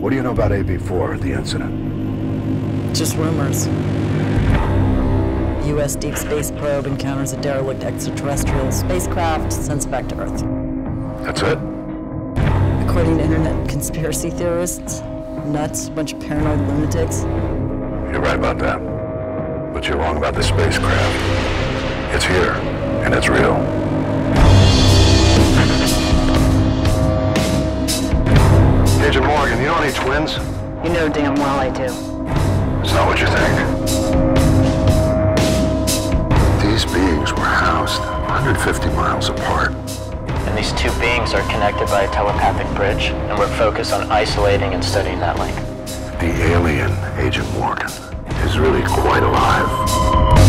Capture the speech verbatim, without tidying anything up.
What do you know about A B four, the incident? Just rumors. U S deep space probe encounters a derelict extraterrestrial spacecraft, sends back to Earth. That's it? According to internet conspiracy theorists, nuts, bunch of paranoid lunatics. You're right about that. But you're wrong about the spacecraft. It's here, and it's real. Agent Morgan, you know any twins? You know damn well I do. It's not what you think. These beings were housed one hundred fifty miles apart. And these two beings are connected by a telepathic bridge, and we're focused on isolating and studying that link. The alien, Agent Morgan, is really quite alive.